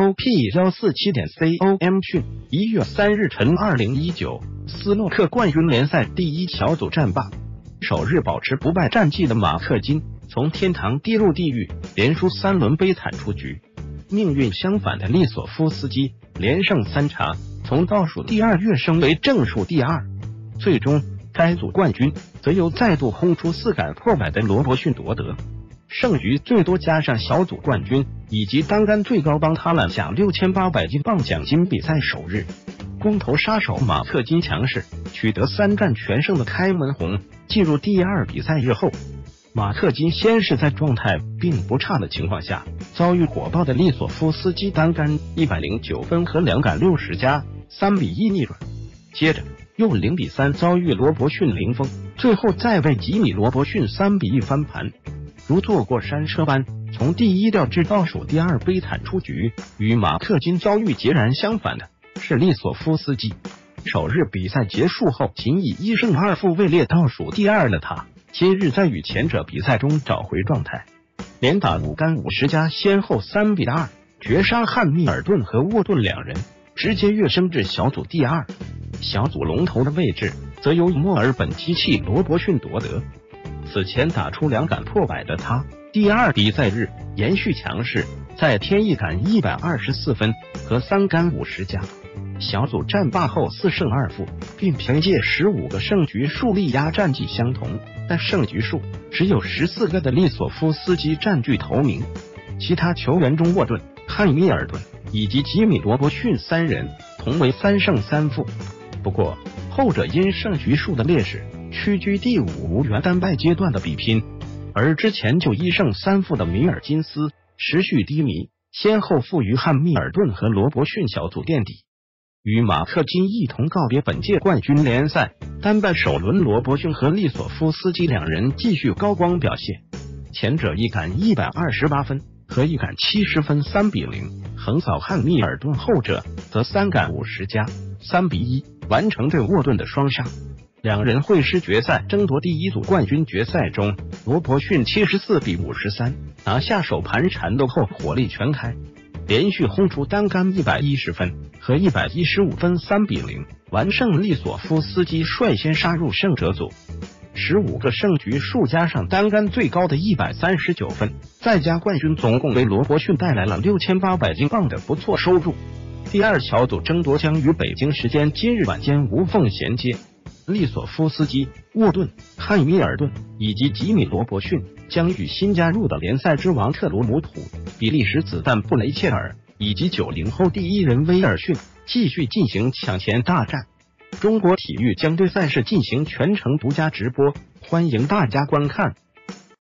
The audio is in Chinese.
SOP147.com 讯，1月3日晨，2019斯诺克冠军联赛第一小组战罢，首日保持不败战绩的马克金从天堂跌入地狱，连输3轮悲惨出局。命运相反的利索夫斯基连胜3场，从倒数第2跃升为正数第2。最终该组冠军则由再度轰出4杆破百的罗伯逊夺得。胜局最多加上小组冠军以及单杆最高帮他揽下6800英镑奖金。比赛首日，光头杀手马克金强势取得3战全胜的开门红。进入第2比赛日后，马克金先是在状态并不差的情况下，遭遇火爆的利索夫斯基单杆109分和2杆60加3比1逆转，接着又0比3遭遇罗伯逊零封，最后再被吉米罗伯逊3比1翻盘。如坐过山车般从第1掉至倒数第2悲惨出局。与马克金遭遇截然相反的是利索夫斯基，首日比赛结束后仅以1胜2负位列倒数第2的他，今日在与前者比赛中找回状态，连打5杆50加，先后3比2绝杀汉密尔顿和沃顿两人，直接跃升至小组第2。小组龙头的位置则由墨尔本机器罗伯逊夺得。此前打出2杆破百的他，第2比赛日延续强势，再添1杆124分和3杆50加。小组战罢后4胜2负，并凭借15个胜局数力压战绩相同但胜局数只有14个的利索夫斯基占据头名。其他球员中，沃顿、汉密尔顿以及吉米罗伯逊3人同为3胜3负，不过后者因胜局数的劣势屈居第5，无缘单败阶段的比拼，而之前就1胜3负的米尔金斯持续低迷，先后负于汉密尔顿和罗伯逊，小组垫底。与马克金一同告别本届冠军联赛，单败首轮罗伯逊和利索夫斯基两人继续高光表现，前者1杆128分和1杆70分3比0横扫汉密尔顿，后者则3杆50加3比1完成对沃顿的双杀。两人会师决赛争夺第1组冠军。决赛中，罗伯逊74比53拿下首盘缠斗后火力全开，连续轰出单杆110分和115分3比0完胜利索夫斯基，率先杀入胜者组。15个胜局数加上单杆最高的139分，再加冠军，总共为罗伯逊带来了6800英镑的不错收入。第2小组争夺将于北京时间今日晚间无缝衔接。利索夫斯基、沃顿、汉密尔顿以及吉米罗伯逊将与新加入的联赛之王特鲁姆普、比利时子弹布雷切尔以及90后第1人威尔逊继续进行抢钱大战。中国体育将对赛事进行全程独家直播，欢迎大家观看。